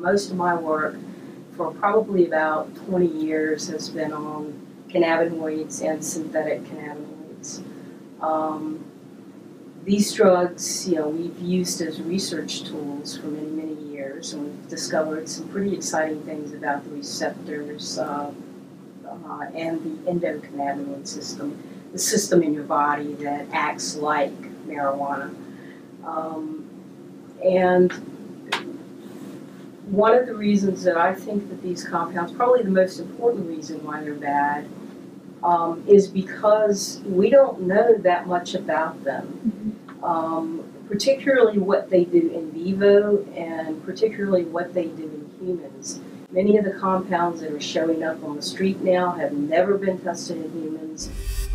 most of my work for probably about 20 years has been on cannabinoids and synthetic cannabinoids. These drugs, we've used as research tools for many, many years, and we've discovered some pretty exciting things about the receptors and the endocannabinoid system, the system in your body that acts like marijuana. And one of the reasons that I think that these compounds, probably the most important reason why they're bad, is because we don't know that much about them, particularly what they do in vivo and particularly what they do in humans. Many of the compounds that are showing up on the street now have never been tested in humans.